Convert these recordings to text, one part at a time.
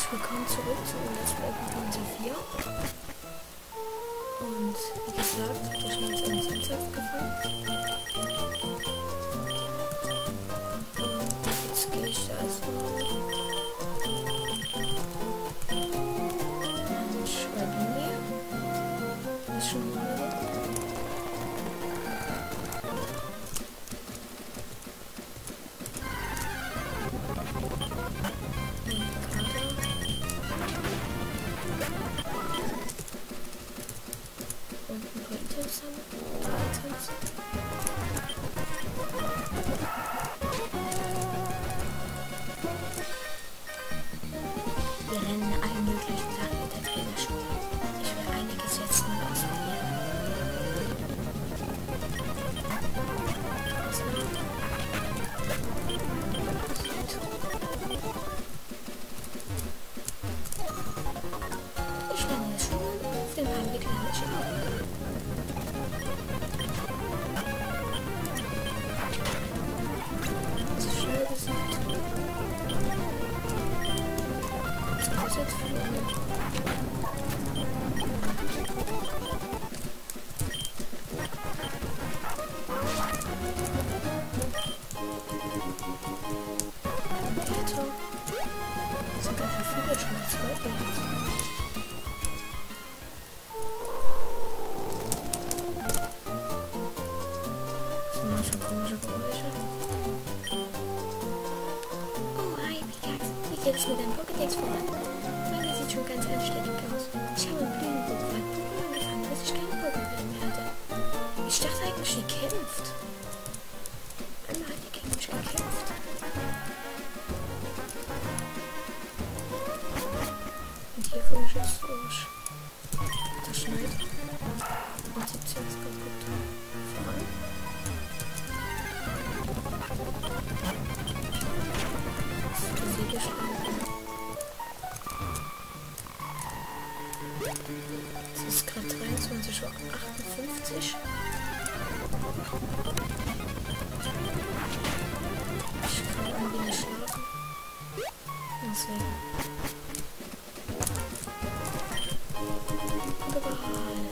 Willkommen zurück zu Let's Play Pokémon 4. Und wie gesagt, ich habe jetzt einen Sensor gefangen. Jetzt gehe ich da erstmal. Dann schreiben wir. Das ist schon mal. Wir rennen allen möglichen Sachen mit der Trainerschule. Ich will einiges jetzt mal ausprobieren. Ich lerne es schon auf dem Heimweg lerne ich auch. Jetzt mit einem Pokédex voran. Meiner sieht schon ganz anständig aus. Ich habe einen Blühenbuch bei Pokémon gefangen, bis ich keine Pokémon mehr hatte. Ich dachte eigentlich, die kämpft. Einmal hat die gegen mich gekämpft. Und hier komme ich jetzt durch. Das schneidet. Und 17 ist kaputt. Voran. Es ist gerade 23:58 Uhr. Ich kann irgendwie nicht schlafen. Deswegen. Überall.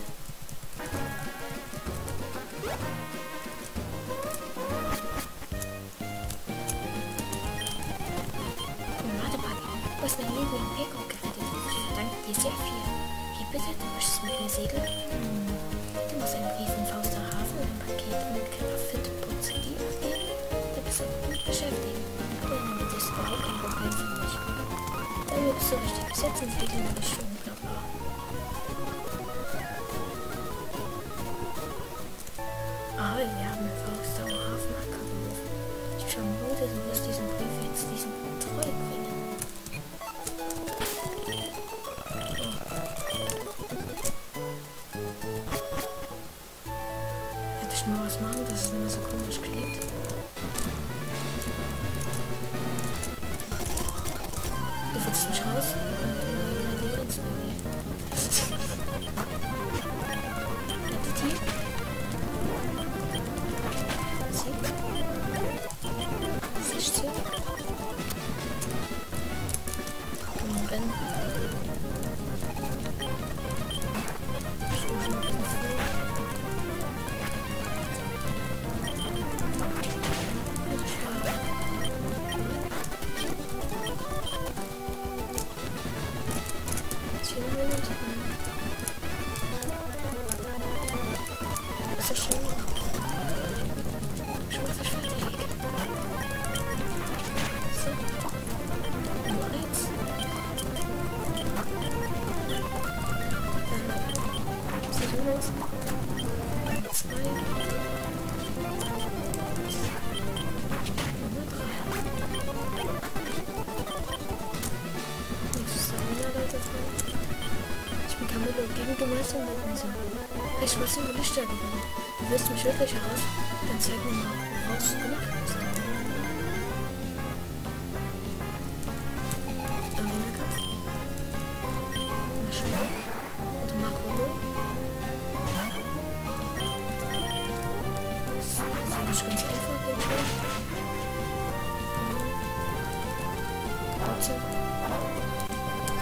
Du hast mein Leben in Peko gerettet. Ich verdanke dir sehr viel. Hier bitte, du möchtest mit mir segeln? Du musst einen Brief in Fauster Hafen und ein Paket mit Graphit-Prozedie abgeben. Da bist du gut beschäftigt. Aber damit ist überhaupt kein Problem für mich. Damit bist du richtig. Setz uns wieder in die Richtung, bla bla. Aber wir haben in Fauster Hafen angerufen. Ich vermute, du wirst diesen Brief jetzt diesen Treu bringen. Mal was machen, dass es nicht mehr so komisch klingt. Du willst mich raus und du ins Baby. Appetit. Sie. 16. Und Ben. Das ist schön. Ich mach dich fertig. So. Nummer 1. Dann sieht du los. 2. Nummer 3. Nächstes Stamina Leute drin. Ich bin Camillo gegen Gemeinsam mit uns. Ich muss über Lichter gewinnen. Du willst mich wirklich heraus? Dann zeig mir mal, woraus du gemacht hast. Arena-Kampf. Maschine. Und Makro. Das ist nicht ganz einfach, den Spiel. Trotzdem.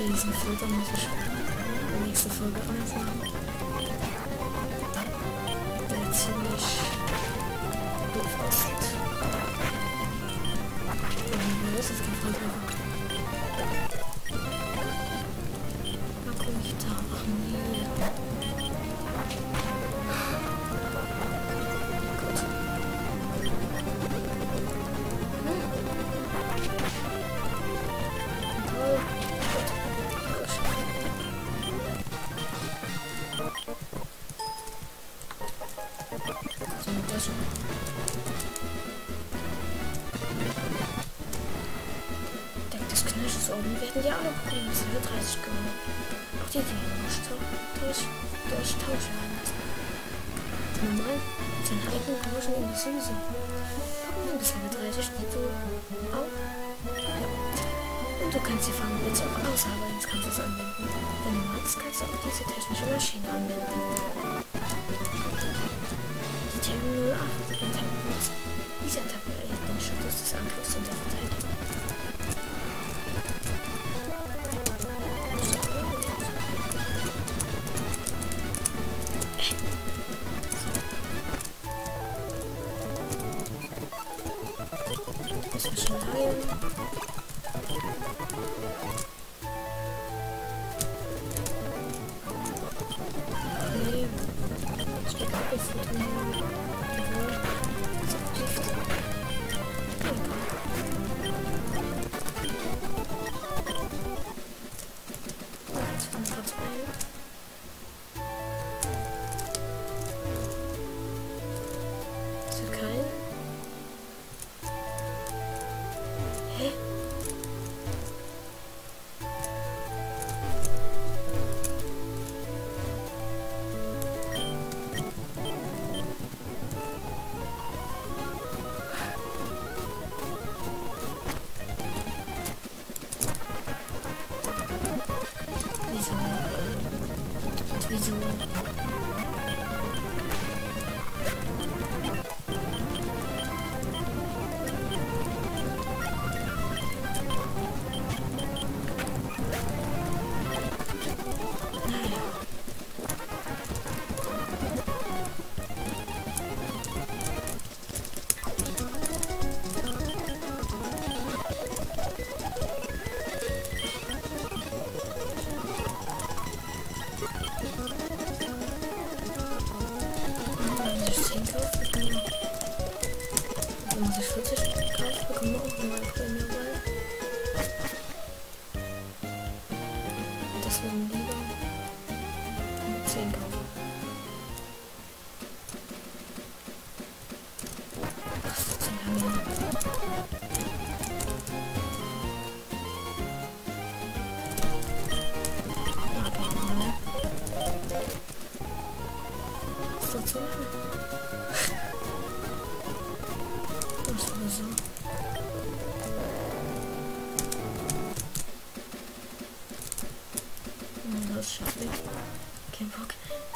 Diesen Filter muss ich in der nächsten Folge anders machen. Der ziemlich doof aussieht. Und das ist kein Filter. Mal gucken, ich da machen. Nee. Das Knirsch oben werden ja alle bekommen, bis wir 30 gewonnen. Auch die durch Tausch werden lassen. Normal sind eigene Tauschen in die Süße. Packen bis wir 30 steht so auf. Ja. Und du kannst die Fangblitze auch ausarbeiten, jetzt kannst du es anwenden. Wenn du magst, kannst du auch diese technische Maschine anwenden. Die Termin 08 und Termin dieser Attacke erhält den Schutz des Angriffs und der Verteidigung. Das ist schon heilen. Okay. Ich bin auch jetzt mit dem Wieso? Muss ich 40 kaufen, bekommen wir auch mal Prämie bei. Das wäre lieber mit 10 kaufen. Ach, 10 haben wir. Aber, ne? Ist das so? So. Das schaffe ich. Kein Bock.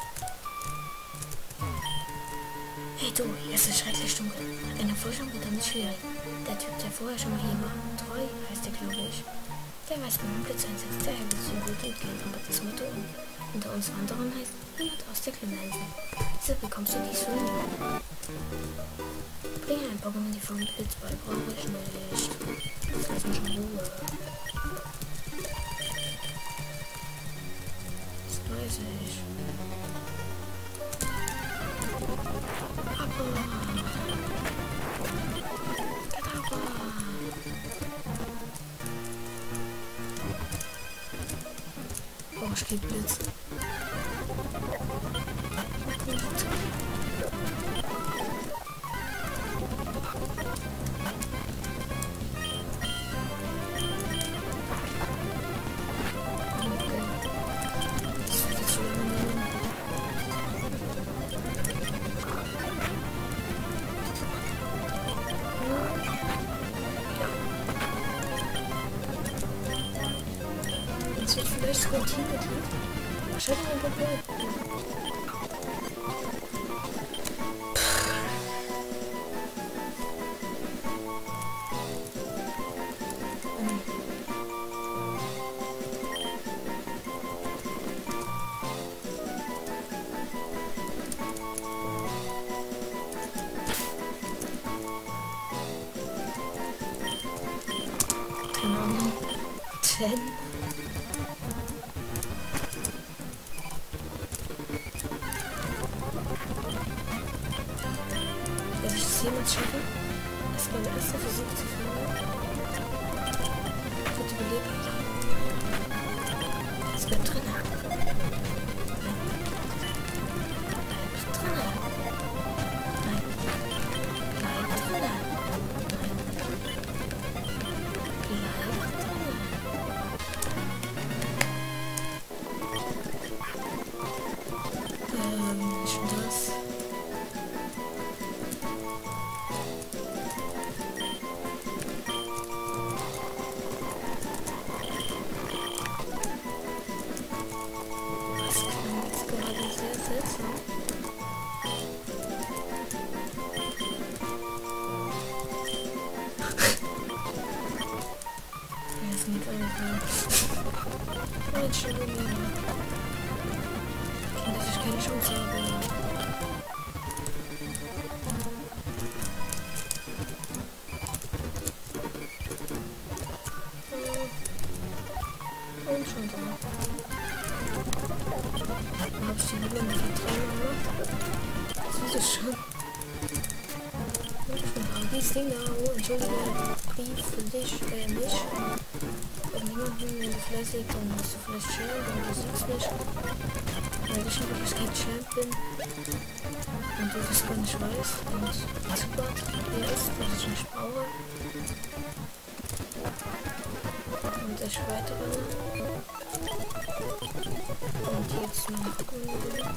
Hey du, hier ist es schrecklich dunkel. Eine Forschung wird damit schwierig. Der Typ, der vorher schon mal hier war, Treu heißt der, glaube ich. Der weiß, wie man Blitz einsetzt. Daher wird es ihm gut entgehen, aber das Motto unter uns anderen heißt, niemand aus der Klemme helfen. Diese bekommst du dies für nie. Bring ein Pokémon die Form Blitz bei, brauche ich nicht. Lass mich in Ruhe. Das weiß ich. Oh, ich krieg Blitz. Das wird vielleicht Skorpion. Schau dir mal vorbei. Schäden. Werde ich das jemals schaffen? Das ist mein erster Versuch zu finden. Wird überlebt. Es bleibt drin. Dass ich keine Chance habe. Und schon da. Dann habe ich die Hülle mit Vertrauen gemacht. Das ist es schon. Und schon da. Dieses Ding da. Oh, entschuldige. Brief für dich, mich. Wenn jemanden fleißig, dann hast du vielleicht Champ und du siehst mich. Weil ich wirklich kein Champ bin. Und du das gar nicht weißt. Und super, hier ist, was ich nicht brauche. Und ich weiterrenne. Und jetzt meine Pokémon gewinnen.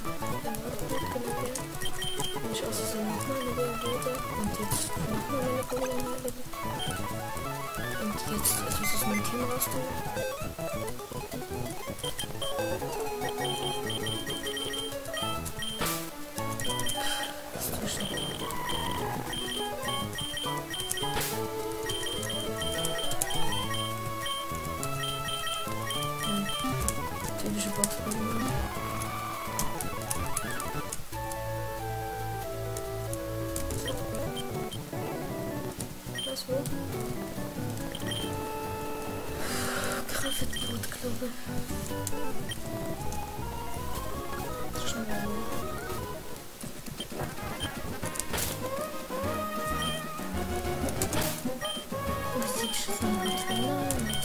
Wenn ich aus Versehen nochmal eine wurde. Und jetzt nochmal meine Pokémon gewinnen. Und jetzt muss ich mein Team rausnehmen. Das ist zu schnell. Typische Box-Pokémon. Was wohl? Graffitbrot, glaube ich. Schon mal. Musik von Trainer mit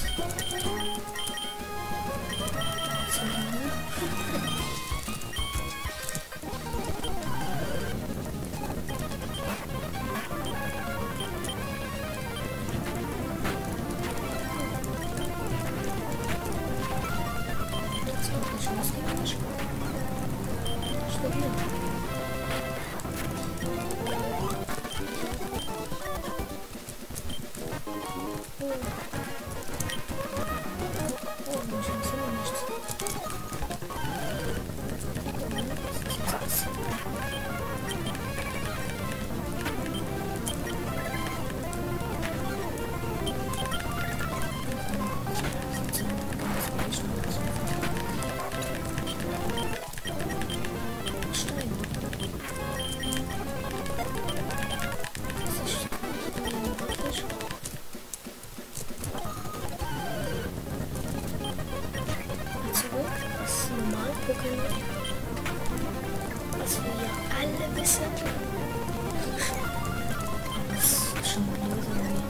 Pokémon, was wir ja alle wissen. Das ist schon blöd gemacht.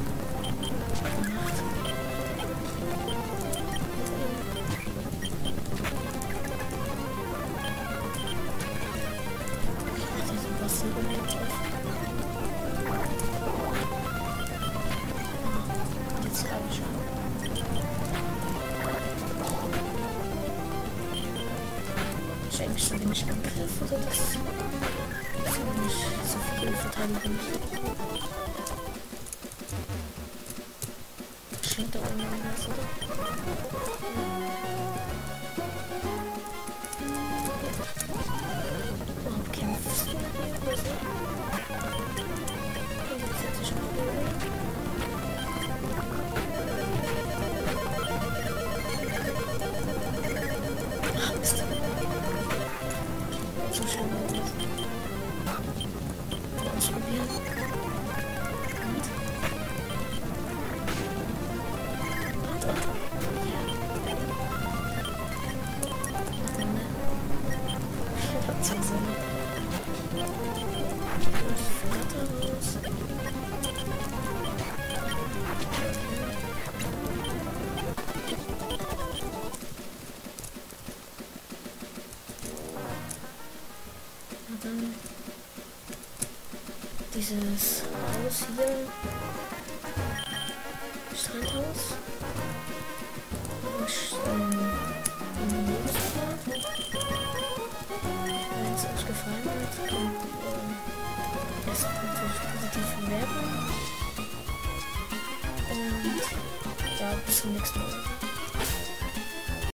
Also was sind wir jetzt auf? Jetzt habe ich schon. Eigentlich bin ich Angriff oder das ist nicht so viel Verteidigung. Scheint da oben was, oder? Warum kämpfst du mit mir oder so? Jetzt hätte ich noch ausprobieren. bisschen Sinn. Und dann dieses Haus hier. Strandhaus. Wenn es euch gefallen hat, lasst positiv bewerten. Und ja, bis zum nächsten Mal.